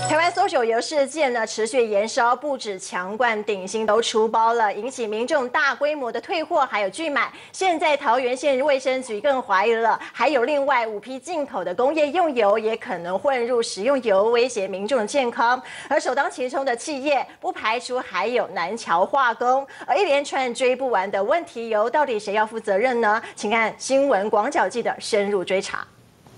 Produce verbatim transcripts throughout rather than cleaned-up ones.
台湾搜手游事件呢持续延烧，不止强冠鼎新都出包了，引起民众大规模的退货，还有拒买。现在桃园县卫生局更怀疑了，还有另外五批进口的工业用油也可能混入食用油，威胁民众的健康。而首当其冲的企业，不排除还有南侨化工。而一连串追不完的问题油，到底谁要负责任呢？请看新闻广角记的深入追查。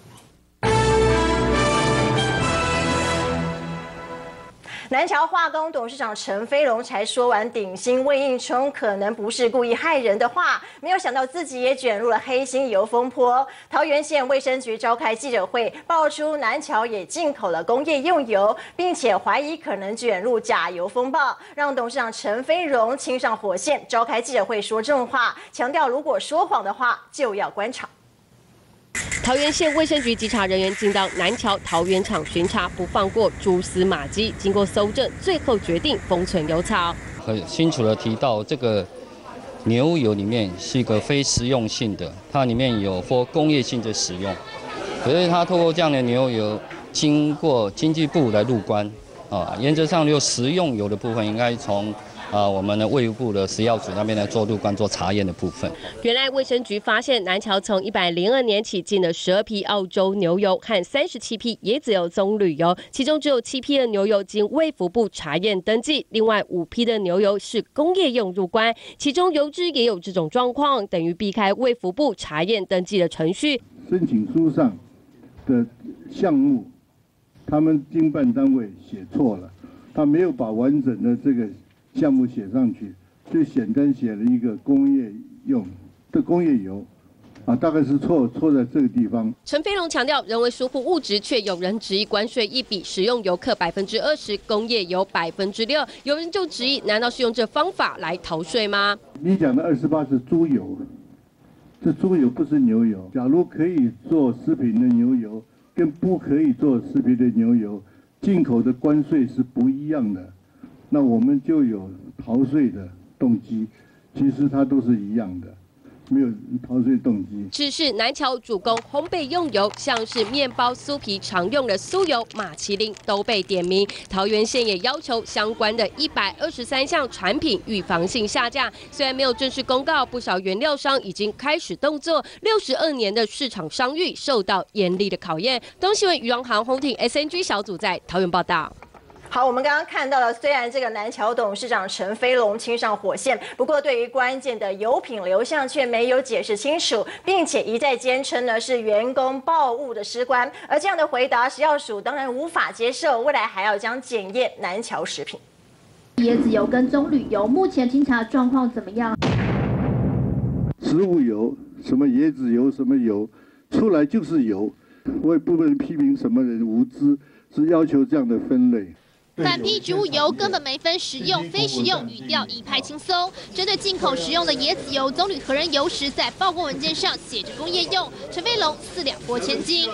南侨化工董事长陈飞龙才说完鼎新魏应充可能不是故意害人的话，没有想到自己也卷入了黑心油风波。桃园县卫生局召开记者会，爆出南侨也进口了工业用油，并且怀疑可能卷入假油风暴，让董事长陈飞龙亲上火线，召开记者会说重话，强调如果说谎的话就要关厂。 桃园县卫生局稽查人员进到南侨桃园厂巡查，不放过蛛丝马迹。经过搜证，最后决定封存油槽。 很清楚的提到，这个牛油里面是一个非食用性的，它里面有或工业性的使用。可是它透过这样的牛油，经过经济部来入关啊，原则上就食用油的部分应该从。 啊，我们的卫福部的食药署那边来做入关做查验的部分。 原来卫生局发现南侨从一百零二年起进了十二批澳洲牛油和三十七批椰子油棕榈油，其中只有七批的牛油经卫福部查验登记，另外五批的牛油是工业用入关，其中油脂也有这种状况，等于避开卫福部查验登记的程序。 申请书上的项目，他们经办单位写错了，他没有把完整的这个。 项目写上去，就简单写了一个工业用的工业油，啊，大概是错错在这个地方。 陈飞龙强调，人为疏忽误植，却有人质疑关税一笔，食用油克百分之二十，工业油百分之六。有人就质疑，难道是用这方法来逃税吗？ 你讲的二十八是猪油，这猪油不是牛油。假如可以做食品的牛油，跟不可以做食品的牛油，进口的关税是不一样的。 那我们就有逃税的动机，其实它都是一样的，没有逃税动机。 只是南侨主攻烘焙用油，像是面包酥皮常用的酥油、马其林都被点名。桃园县也要求相关的一百二十三项产品预防性下架。虽然没有正式公告，不少原料商已经开始动作。六十二年的市场商誉受到严厉的考验。东新闻余荣航、洪挺 S N G 小组在桃园报道。 好，我们刚刚看到了，虽然这个南侨董事长陈飞龙亲上火线，不过对于关键的油品流向却没有解释清楚，并且一再坚称呢是员工报误的失关。而这样的回答，食药署当然无法接受，未来还要将检验南侨食品。 椰子油跟棕榈油目前清查状况怎么样？ 植物油，什么椰子油，什么油，出来就是油。我也不能批评什么人无知，是要求这样的分类。 反批植物油根本没分食用、非食用，语调一派轻松。针对进口食用的椰子油、棕榈核仁油时，在报过文件上写着工业用，陈飞龙四两拨千斤，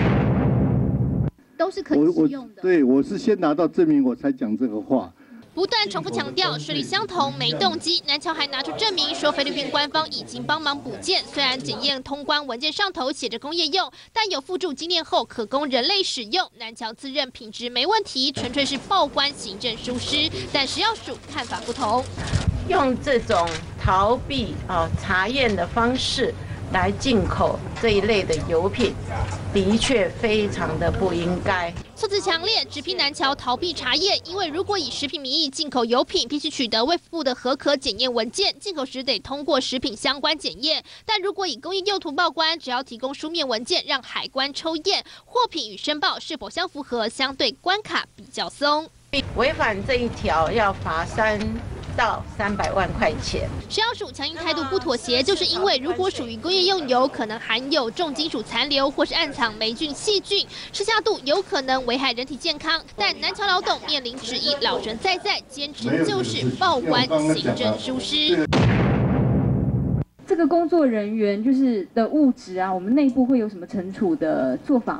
都是可以食用的。 对，我是先拿到证明，我才讲这个话。 不断重复强调水里相同，没动机。南侨还拿出证明说，菲律宾官方已经帮忙补件。虽然检验通关文件上头写着工业用，但有附注精炼后可供人类使用。南侨自认品质没问题，纯粹是报关行政疏失。但食药署看法不同， 用这种逃避啊查验的方式来进口这一类的油品，的确非常的不应该。 措辞强烈，直批南侨逃避查验，因为如果以食品名义进口油品，必须取得卫福部的核可检验文件，进口时得通过食品相关检验。但如果以工业用途报关，只要提供书面文件让海关抽验，货品与申报是否相符合，相对关卡比较松。 违反这一条要罚三到三百万块钱。 食药署强硬态度不妥协，就是因为如果属于工业用油，可能含有重金属残留或是暗藏霉菌、细菌，吃下肚有可能危害人体健康。但南侨老董面临质疑，老神在在，坚持就是报关行政疏失。 这个工作人员就是的误质啊，我们内部会有什么惩处的做法吗？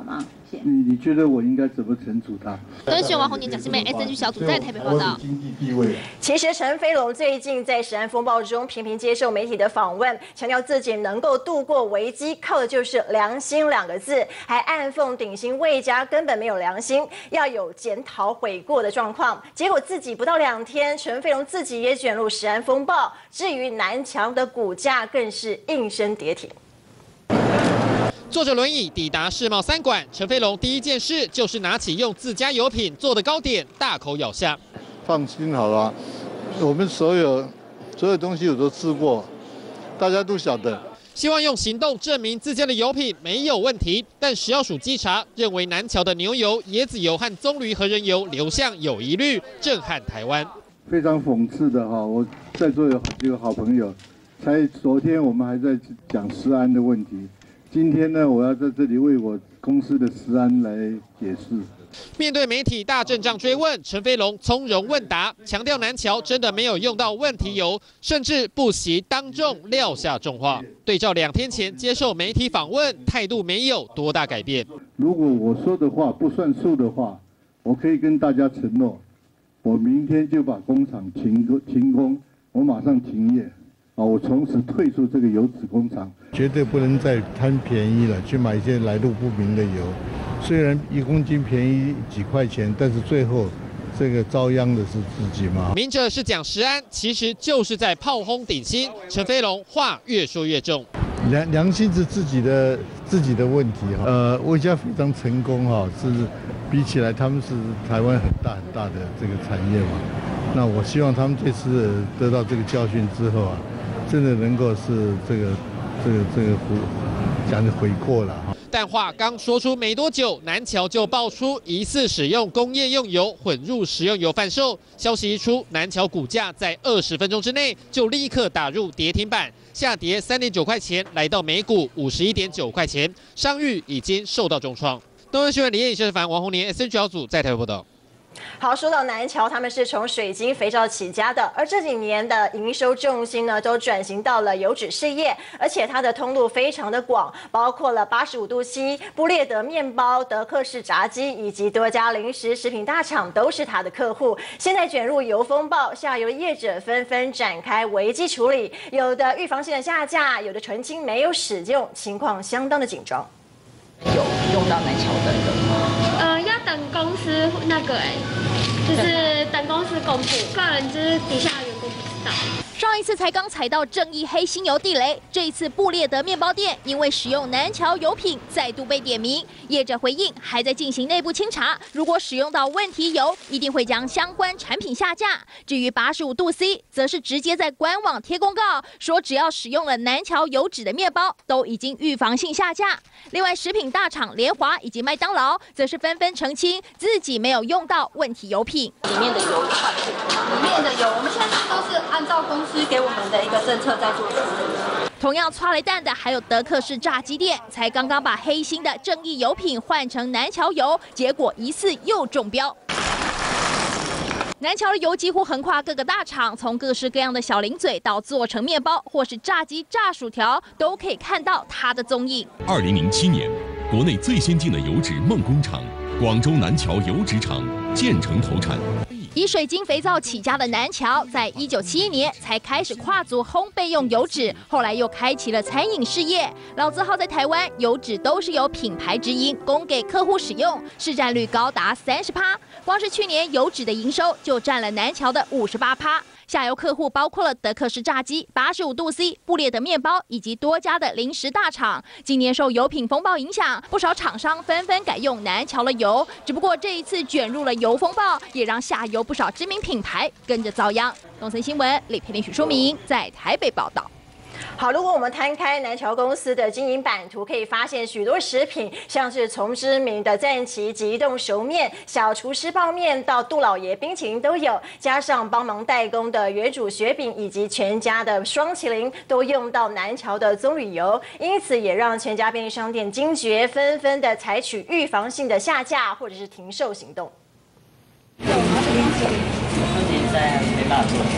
现。 你你觉得我应该怎么惩处他？ 跟选王洪年、蒋欣梅 S N G 小组在台北报道。 经济地位。 其实陈飞龙最近在食安风暴中频频接受媒体的访问，强调自己能够度过危机，靠的就是良心两个字，还暗讽鼎新魏家根本没有良心，要有检讨悔过的状况。结果自己不到两天，陈飞龙自己也卷入食安风暴。至于南桥的股价，更是应声跌停。 坐着轮椅抵达世贸三馆，陈飞龙第一件事就是拿起用自家油品做的糕点，大口咬下。 放心好了，我们所有所有东西我都吃过，大家都晓得。 希望用行动证明自家的油品没有问题，但食药署稽查认为南桥的牛油、椰子油和棕榈和仁油流向有疑虑，震撼台湾。 非常讽刺的哈，我在座有几个好朋友，才昨天我们还在讲食安的问题，今天呢，我要在这里为我公司的食安来解释。 面对媒体大阵仗追问，陈飞龙从容问答，强调南桥真的没有用到问题油，甚至不惜当众撂下重话。对照两天前接受媒体访问，态度没有多大改变。 如果我说的话不算数的话，我可以跟大家承诺，我明天就把工厂停工，停工，我马上停业。啊，我从此退出这个油脂工厂，绝对不能再贪便宜了，去买一些来路不明的油。虽然一公斤便宜几块钱，但是最后这个遭殃的是自己嘛。 明着是讲食安，其实就是在炮轰鼎新。陈飞龙话越说越重， 良良心是自己的自己的问题哈。呃，魏家非常成功哈，是比起来他们是台湾很大很大的这个产业嘛。那我希望他们这次得到这个教训之后啊，真的能够是这个这个这个悔讲的悔过了哈。 但话刚说出没多久，南桥就爆出疑似使用工业用油混入食用油贩售。消息一出，南桥股价在二十分钟之内就立刻打入跌停板，下跌三点九块钱，来到每股五十一点九块钱，商誉已经受到重创。东森新闻李彦轩、凡王宏年 S N G 小组在台北报道。 好，说到南桥，他们是从水晶肥皂起家的，而这几年的营收重心呢，都转型到了油脂事业，而且它的通路非常的广，包括了八十五度 C、布列德面包、德克士炸鸡以及多家零食食品大厂都是它的客户。现在卷入油风暴，下游业者纷纷展开危机处理，有的预防性的下架，有的澄清没有使用，情况相当的紧张。 有用到南桥的一个， 呃，要等公司那个哎、欸，就是等公司公布，个人就是底下的员工不知道。 上一次才刚踩到正义黑心油地雷，这一次布列德面包店因为使用南桥油品再度被点名，业者回应还在进行内部清查，如果使用到问题油，一定会将相关产品下架。至于八十五度 C， 则是直接在官网贴公告，说只要使用了南桥油脂的面包，都已经预防性下架。另外，食品大厂联华以及麦当劳则是纷纷澄清自己没有用到问题油品。 里面的油换是里面的油，我们现在都是按照公司给我们的一个政策在做处理。 同样剉雷蛋的还有德克士炸鸡店，才刚刚把黑心的正义油品换成南桥油，结果疑似又中标。南桥的油几乎横跨各个大厂，从各式各样的小零嘴到做成面包或是炸鸡、炸薯条，都可以看到它的踪影。 二零零七年，国内最先进的油脂梦工厂——广州南桥油脂厂建成投产。 以水晶肥皂起家的南桥，在一九七一年才开始跨足烘焙用油脂，后来又开启了餐饮事业。老字号在台湾，油脂都是由品牌直营供给客户使用，市占率高达三十趴。光是去年油脂的营收就占了南桥的五十八趴。下游客户包括了德克士炸鸡、八十五度 C、布列德面包以及多家的零食大厂。今年受油品风暴影响，不少厂商纷纷改用南桥的油。只不过这一次卷入了油风暴，也让下游不少知名品牌跟着遭殃。东森新闻李佩玲、许淑明在台北报道。 好，如果我们摊开南桥公司的经营版图，可以发现许多食品，像是从知名的赞岐极冻熟面、小厨师泡面到杜老爷冰淇淋都有，加上帮忙代工的原主雪饼以及全家的双淇淋，都用到南桥的棕榈油，因此也让全家便利商店惊觉，纷纷的采取预防性的下架或者是停售行动。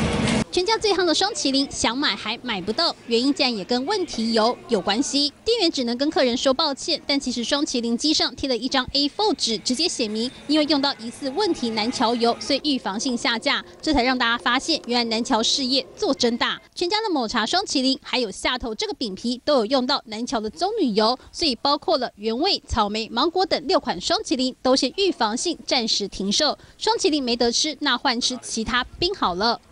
全家最夯的双麒麟，想买还买不到，原因竟然也跟问题油有关系。店员只能跟客人说抱歉，但其实双麒麟机上贴了一张 A 四 纸，直接写明因为用到疑似问题南桥油，所以预防性下架。这才让大家发现，原来南桥事业做真大。全家的抹茶双麒麟还有下头这个饼皮都有用到南桥的棕榈油，所以包括了原味、草莓、芒果等六款双麒麟都是预防性暂时停售。双麒麟没得吃，那换吃其他冰好了。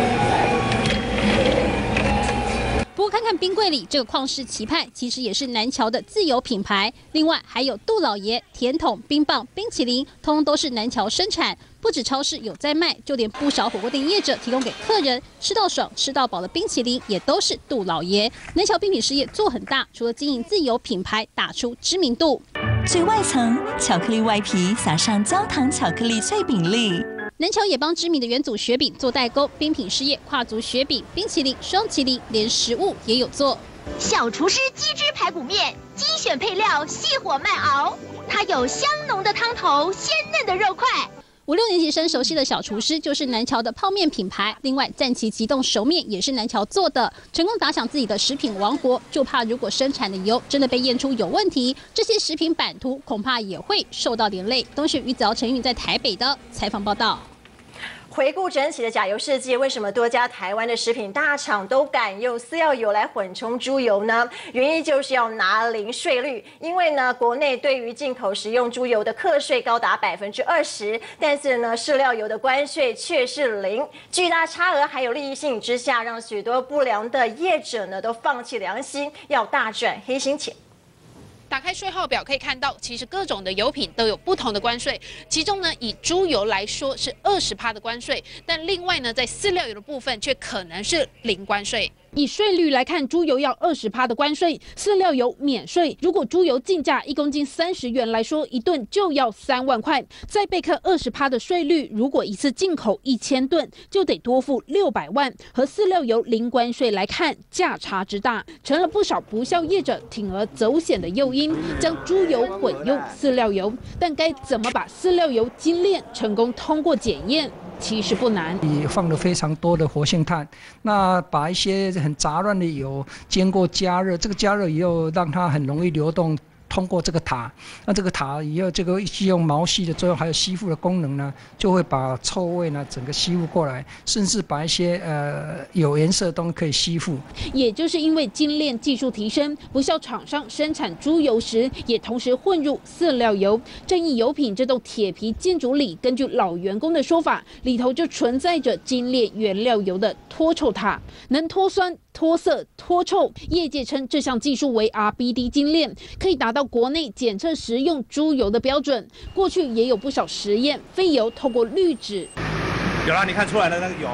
不过看看冰柜里这个旷世奇派，其实也是南桥的自有品牌。另外还有杜老爷、甜筒、冰棒、冰淇淋，通通都是南桥生产。不止超市有在卖，就连不少火锅店业者提供给客人吃到爽、吃到饱的冰淇淋，也都是杜老爷。南桥冰品事业做很大，除了经营自有品牌，打出知名度。 最外层巧克力外皮撒上焦糖巧克力脆饼粒。 南桥也帮知名的元祖雪饼做代工，冰品事业跨足雪饼、冰淇淋、双淇淋，连食物也有做。 小厨师鸡汁排骨面，精选配料，细火慢熬，它有香浓的汤头，鲜嫩的肉块。 五六年级生熟悉的小厨师就是南桥的泡面品牌，另外战旗急冻熟面也是南桥做的，成功打响自己的食品王国。就怕如果生产的油真的被验出有问题，这些食品版图恐怕也会受到连累。东讯于子瑶、陈韵在台北的采访报道。 回顾整起的假油世界，为什么多家台湾的食品大厂都敢用饲料油来混充猪油呢？原因就是要拿零税率，因为呢，国内对于进口食用猪油的课税高达百分之二十，但是呢，饲料油的关税却是零，巨大差额还有利益吸引之下，让许多不良的业者呢都放弃良心，要大赚黑心钱。 打开税号表可以看到，其实各种的油品都有不同的关税。其中呢，以猪油来说是二十趴的关税，但另外呢，在饲料油的部分却可能是零关税。 以税率来看，猪油要二十趴的关税，饲料油免税。如果猪油进价一公斤三十元来说，一吨就要三万块。再备课二十趴的税率，如果一次进口一千吨，就得多付六百万。和饲料油零关税来看，价差之大，成了不少不肖业者铤而走险的诱因，将猪油混用饲料油。但该怎么把饲料油精炼成功通过检验？其实不难， 也放了非常多的活性炭，那把一些很杂乱的油经过加热，这个加热以后让它很容易流动。通过这个塔，那这个塔以后这个既用毛细的作用，还有吸附的功能呢，就会把臭味呢整个吸附过来，甚至把一些呃有颜色的东西可以吸附。 也就是因为精炼技术提升，不肖厂商生产猪油时，也同时混入饲料油。正义油品这栋铁皮建筑里，根据老员工的说法，里头就存在着精炼原料油的脱臭塔，能脱酸、脱色、脱臭。业界称这项技术为 R B D 精炼，可以达到国内检测食用猪油的标准。过去也有不少实验，废油透过滤纸， 有啦，你看出来的那个油，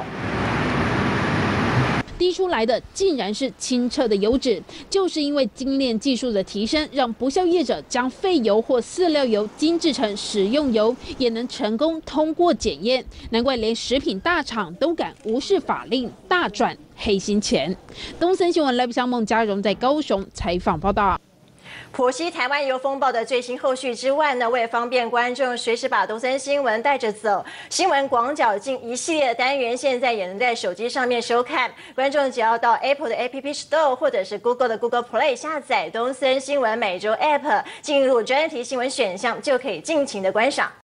滴出来的竟然是清澈的油脂。就是因为精炼技术的提升，让不肖业者将废油或饲料油精制成食用油，也能成功通过检验。难怪连食品大厂都敢无视法令，大赚黑心钱。东森新闻来不乡孟嘉荣在高雄采访报道。 剖析台湾油风暴的最新后续之外呢，为了方便观众随时把东森新闻带着走，新闻广角镜一系列的单元现在也能在手机上面收看。观众只要到 Apple 的 App Store 或者是 Google 的 Google Play 下载东森新闻每周 App， 进入专题新闻选项就可以尽情的观赏。